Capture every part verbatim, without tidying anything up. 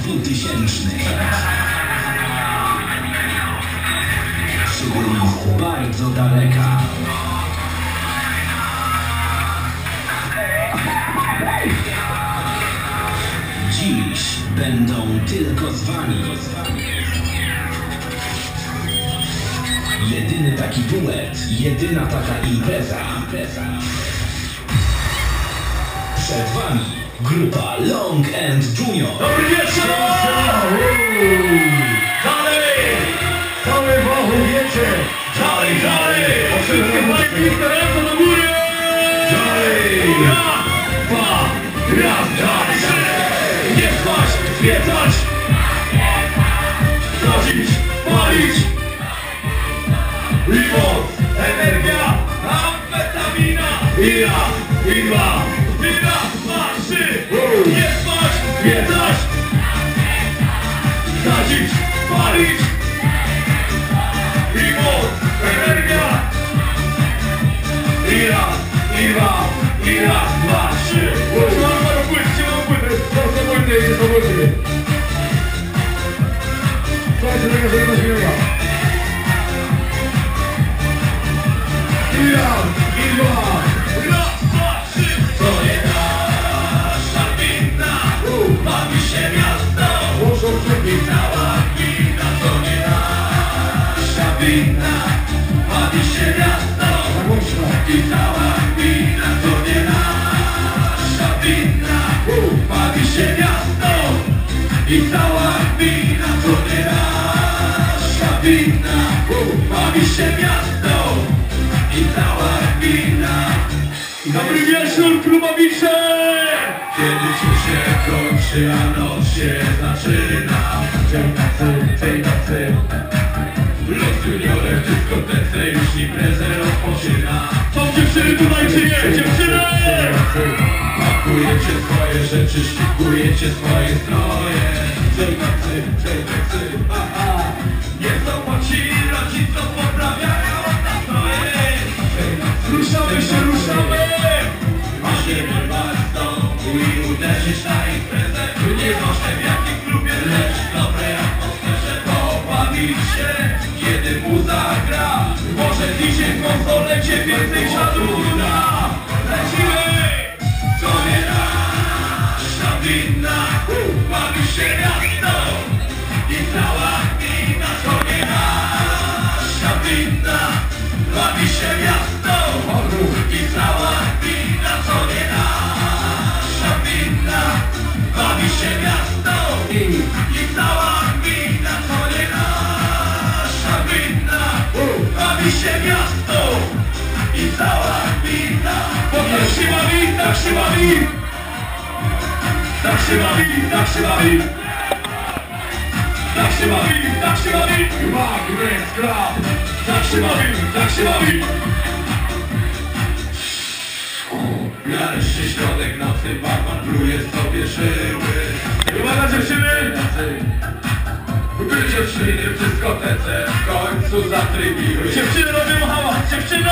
dwutysięcznych. Przybyli z bardzo daleka. Dziś będą tylko z wami. Jedyny taki duet, jedyna taka impreza. Przed wami grupa Long and Junior. Dobry wieczór! Dalej! Cały Bogu wiecie! Dalej, dalej! Wszystkie fajki, ręce do góry! Dalej! Raz, dwa, raz, dwa, trzy! Nie spać, zwiedzać! Chodzić, palić! I moc, energia, amfetamina! I raz, i dwa, i raz, dwa, trzy! Nie spać, zwiedzać! Chodzić, palić! I moc, energia! I raz, i dwa, i raz, dwa, trzy! Trzymam parę płyt, trzymam płyty! Teraz to płyty, idzie to płyty! Słuchajcie, tego sobie na śmiewa! I raz, i dwa, raz, dwa, trzy! To nie nasza wina, bawi się miasto, muszą przebić cała wina. To nie nasza wina, bawi się miasto, i cała wina. To nie nasza wina, bawi się miasto, i cała wina. To nie nasza wina, bawi się miasto, i cała wina. Dobry wieczór, klubowicze! Kiedy ci się kończy, a noc się zaczyna, tej nocy, tej nocy Los juniorem w dyskotece już imprezę rozpoczyna. Są dziewczyny tutaj czy nie? Dziewczyny! Pakujecie swoje rzeczy, szykujecie swoje stroje. Tej nocy, tej nocy, aha. Nie są ci rodziców, poprawiają nastroje. Ruszamy się, ruszamy! Masz nie wyrwać z domu i uderzyć na imprezę. Nie ważne w jakim klubie, lecz w dobrej atmosferze pobawić się, kiedy muza gra. Może dzisiaj w konsolecie więcej szadów da. Lecimy! To nie nasza wina, bawi się miasto i cała wina. To nie nasza wina, bawi się miasto i cała wina. To nie nasza wina, bawi się miasto i cała wina. To nie nasza wina, bawi się miasto i cała wina. Bo tak się bawi, tak się bawi, tak się bawi, tak się bawi, tak się bawi, tak się bawi. Magnes Club. Tak się bawi, tak się bawi. Nareszcie środek nocy, barman pluje sobie żyły. Uwaga dziewczyny! By dziewczyny w dyskotece w końcu zatrybiły. Dziewczyny robią hałas, dziewczyny!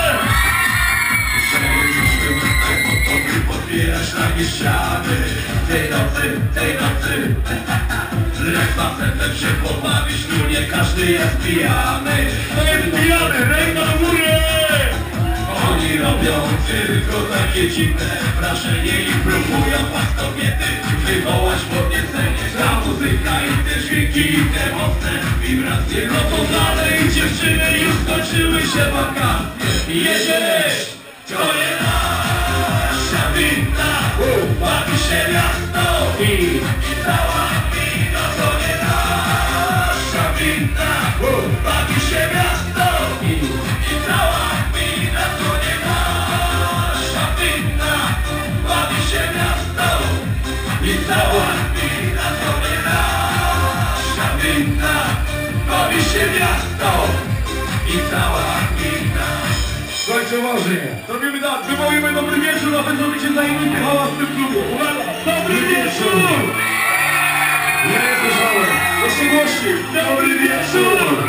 Żeby podbierać nagie ściany. Tej nocy, tej nocy lecz facetem się pobawić, tu nie każdy jest pijany. To jest pijany, ręka do góry! Oni robią tylko takie dziwne wrażenie i próbują was kobiety wywołać podniecenie. Ta muzyka i te dźwięki i te mocne wibracje. No to dalej dziewczyny, już skończyły się wakacje. Jedziesz, to nie nasza wina, bawi się miasto i, i cała wina. To nie nasza wina, bawi się miasto i, i cała wina. To nie nasza wina, bawi się miasto i cała wina. To nie nasza wina, bawi się miasto i cała wina. Słuchajcie uważnie, robimy tak, wywołujemy dobry wieczór, a wy zrobicie zajmijcie hałas w tym klubie. Uwaga, dobry wieczór! Nie słyszałem, jeszcze głośniej, dobry wieczór!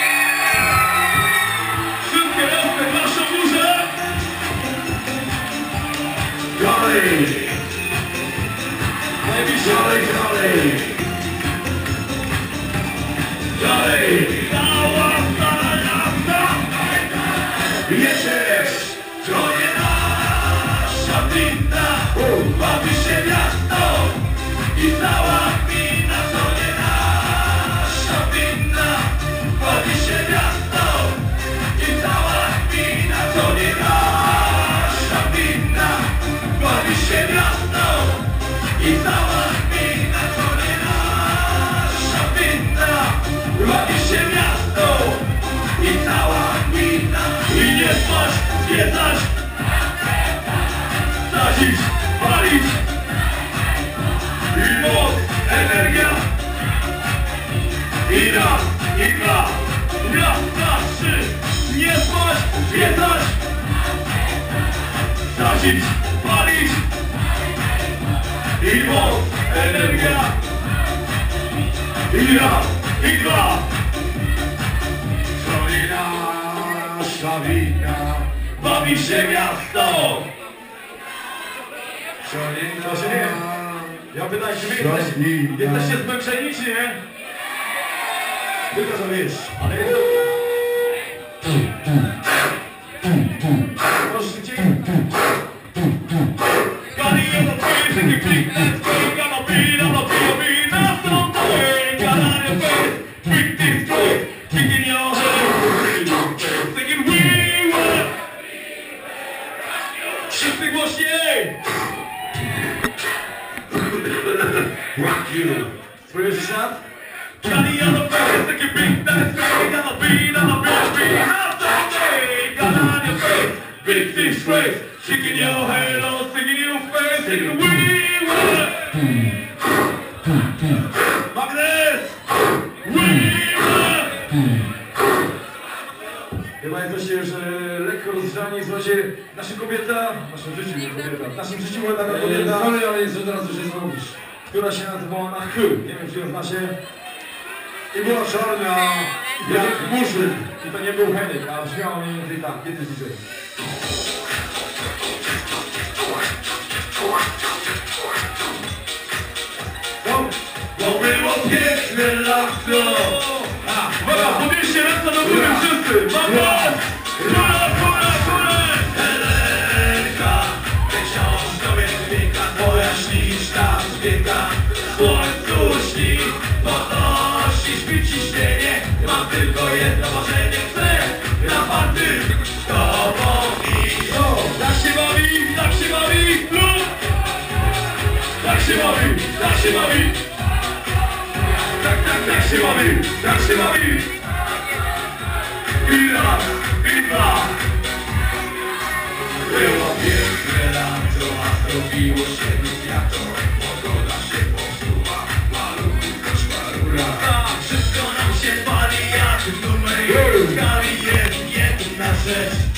Wszystkie ręce w naszą górze! Dalej! Najbliżej, dalej, dalej! płacić, palić. I moc, energia. I raz, i dwa. To nie nasza wina. Bawi się miasto. To się nie. Ja pytam, czy wy jesteście, jesteście zmęczeni, czy nie? Tylko, że wiesz, ale jest to... Możesz szybciej? Gali jest to twoje, taki plik, let's go, gonna be, gonna be, be, na stąd to way, gonna your face, big things straight, kicking your head, singing we were. Wszyscy głośniej! Rock you. Słyszysz nas? Gali on the face, taki big, let's go, gonna be, gonna be, be, na stąd to way, gonna your face, big things straight, kicking your head on, singing your face, singing we were. Magnes! We were! Chyba jesteście, że lekko rozgrzani, słuchajcie, nasza kobieta, w naszym życiu nie kobieta, w naszym życiu była taka kobieta, ale ale jest, że teraz już jest mówisz, która się nazywała na H, nie wiem, czy ją znacie, i była czarna, jak murzyn, i to nie był Henek, a brzmiało mniej więcej tak, kiedy dzisiaj. To było piękne lato. Uwaga, podnieście ręce do góry wszyscy. Uwaga! Góra, góra, góra! Helenka, wciąż tobie zbiega, twoja śliczna zbiega. Słońcu śni, podnosi, śpi ciśnienie. Mam tylko jedno marzenie, chcę na party z tobą iść. Tak się bawi, tak się bawi, lub! Tak się bawi, tak się bawi. Tak, tak, tak się bawi, tak się bawi. I raz, i dwa. Było piękne lato, a zrobiło się wiatr. Pogoda się popsuła, malutku koszmarura. Wszystko nam się pali jak numer. Skali jest jedna rzecz.